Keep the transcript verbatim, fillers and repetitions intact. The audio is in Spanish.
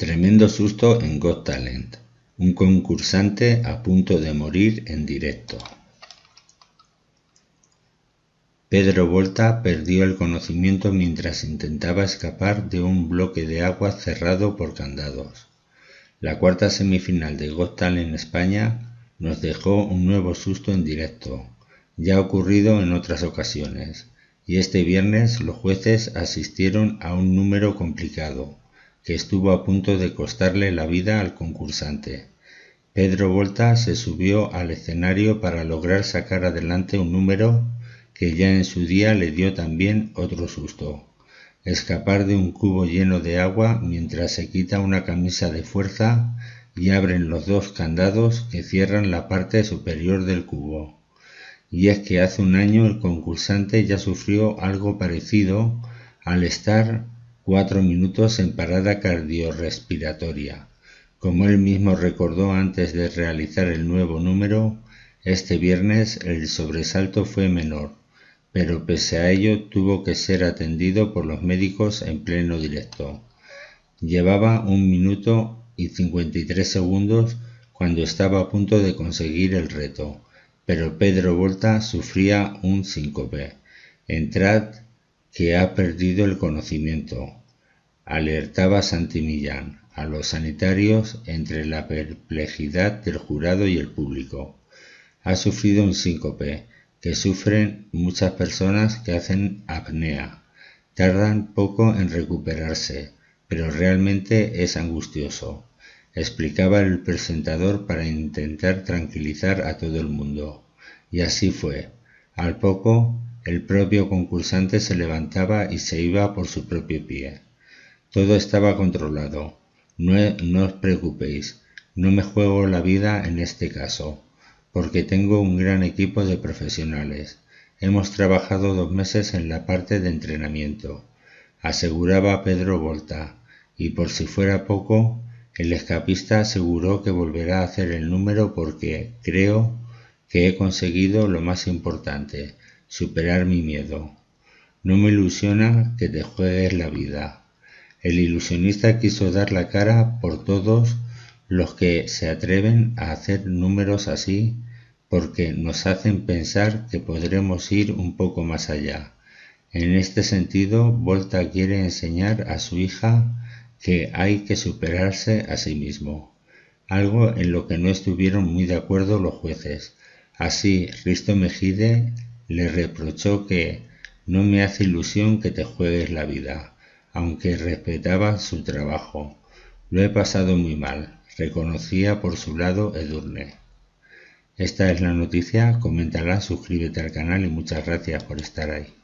Tremendo susto en Got Talent. Un concursante a punto de morir en directo. Pedro Volta perdió el conocimiento mientras intentaba escapar de un bloque de agua cerrado por candados. La cuarta semifinal de Got Talent España nos dejó un nuevo susto en directo. Ya ha ocurrido en otras ocasiones, y este viernes los jueces asistieron a un número complicado, que estuvo a punto de costarle la vida al concursante. Pedro Volta se subió al escenario para lograr sacar adelante un número que ya en su día le dio también otro susto: escapar de un cubo lleno de agua mientras se quita una camisa de fuerza y abren los dos candados que cierran la parte superior del cubo. Y es que hace un año el concursante ya sufrió algo parecido al estar cuatro minutos en parada cardiorrespiratoria. Como él mismo recordó antes de realizar el nuevo número, este viernes el sobresalto fue menor, pero pese a ello tuvo que ser atendido por los médicos en pleno directo. Llevaba un minuto y cincuenta y tres segundos cuando estaba a punto de conseguir el reto, pero Pedro Volta sufría un síncope. Entrad que ha perdido el conocimiento, alertaba Santi Millán a los sanitarios entre la perplejidad del jurado y el público. Ha sufrido un síncope, que sufren muchas personas que hacen apnea. Tardan poco en recuperarse, pero realmente es angustioso, explicaba el presentador para intentar tranquilizar a todo el mundo. Y así fue. Al poco, el propio concursante se levantaba y se iba por su propio pie. Todo estaba controlado. No, no os preocupéis, no me juego la vida en este caso, porque tengo un gran equipo de profesionales. Hemos trabajado dos meses en la parte de entrenamiento, aseguraba Pedro Volta, y por si fuera poco, el escapista aseguró que volverá a hacer el número porque creo que he conseguido lo más importante, superar mi miedo. No me ilusiona que te juegues la vida. El ilusionista quiso dar la cara por todos los que se atreven a hacer números así, porque nos hacen pensar que podremos ir un poco más allá. En este sentido, Volta quiere enseñar a su hija que hay que superarse a sí mismo, algo en lo que no estuvieron muy de acuerdo los jueces. Así, Risto Mejide le reprochó que no me hace ilusión que te juegues la vida, aunque respetaba su trabajo. Lo he pasado muy mal, reconocía por su lado Edurne. Esta es la noticia, coméntala, suscríbete al canal y muchas gracias por estar ahí.